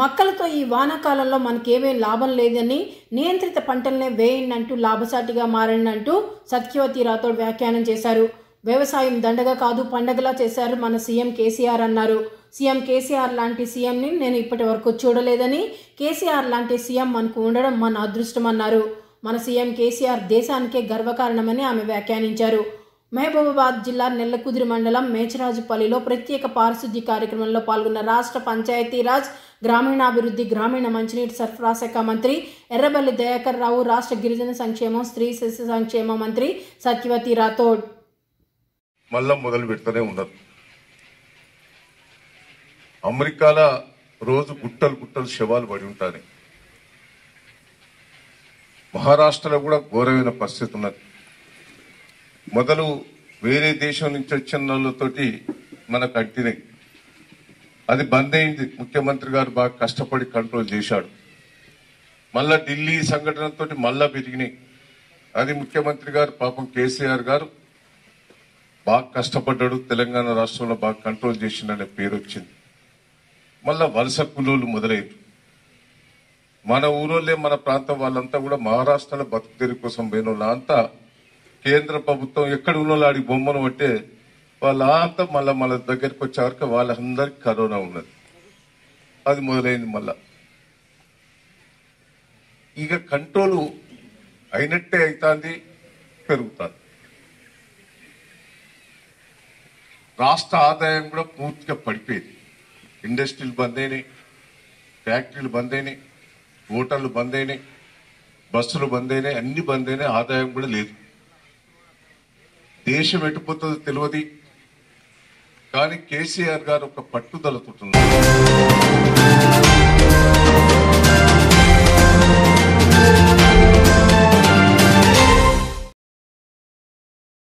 మక్కలతో ఈ వానాకాలంలో మనకేమేం లాభం లేదని నియంత్రిత పంటలనే వేయండి లాభసాటిగా మారండి సత్యవతి రాథోడ్ వ్యాఖ్యానం చేశారు. వ్యవసాయం దండగా కాదు పండగలా చేశారు మన సీఎం కేసీఆర్ అన్నారు. సీఎం కేసీఆర్ లాంటి సీఎంని నేను ఇప్పటి వరకు చూడలేదని, కేసీఆర్ లాంటి సీఎం మనకు ఉండడం మన అదృష్టం అన్నారు. మన సీఎం కేసీఆర్ దేశానికే గర్వకారణమని ఆమె వ్యాఖ్యానించారు. మహబూబాబాద్ జిల్లా నెల్లకుదురు మండలం మేచరాజుపల్లిలో ప్రత్యేక పారిశుద్ధ్య కార్యక్రమంలో పాల్గొన్న రాష్ట్ర పంచాయతీరాజ్, గ్రామీణాభివృద్ధి, గ్రామీణ మంచినీటి సరఫరా శాఖ మంత్రి ఎర్రబెల్లి దయాకర్ రావు, రాష్ట్ర గిరిజన సంక్షేమం, స్త్రీ శిశు సంక్షేమ మంత్రి సత్యవతి రాథోడ్. మళ్ళా మొదలు పెడుతూనే ఉన్నారు. అమెరికాలో రోజు గుట్టలు గుట్టలు శవాలు పడి ఉంటాయి. మహారాష్ట్రలో కూడా ఘోరమైన పరిస్థితి ఉన్నది. మొదలు వేరే దేశం నుంచి వచ్చిన వాళ్ళతోటి మనకు అంటినాయి. అది బంద్ అయింది. ముఖ్యమంత్రి గారు బాగా కష్టపడి కంట్రోల్ చేశాడు. మళ్ళా ఢిల్లీ సంఘటనతో మళ్ళా పెరిగినాయి. అది ముఖ్యమంత్రి గారు పాపం కేసీఆర్ గారు బాగా కష్టపడ్డాడు. తెలంగాణ రాష్ట్రంలో బాగా కంట్రోల్ చేసిండనే పేరు వచ్చింది. మళ్ళా వలస కూలీలు మొదలయ్యారు. మన ఊరోళ్ళే, మన ప్రాంతం వాళ్ళంతా కూడా మహారాష్ట్రలో బతుకుతెరి కోసం పోయిన వాళ్ళంతా కేంద్ర ప్రభుత్వం ఎక్కడ ఉన్నోళ్ళు ఆడి బొమ్మను పట్టే వాళ్ళంతా మళ్ళా మన దగ్గరికి వచ్చేవరకు వాళ్ళందరికీ కరోనా ఉన్నది. అది మొదలైంది. మళ్ళా ఇక కంట్రోల్ అయినట్టే అవుతుంది, పెరుగుతుంది. రాష్ట్ర ఆదాయం కూడా పూర్తిగా పడిపోయింది. ఇండస్ట్రీలు బంద్ అయినాయి, ఫ్యాక్టరీలు బంద్ అయినాయి, హోటళ్లు బంద్ అయినాయి, బస్సులు బంద్ అయినాయి, అన్ని బంద్ అయినాయి. ఆదాయం కూడా లేదు. దేశం ఎటుపోతుందో తెలియదు. కానీ కేసీఆర్ గారు ఒక పట్టుదలతో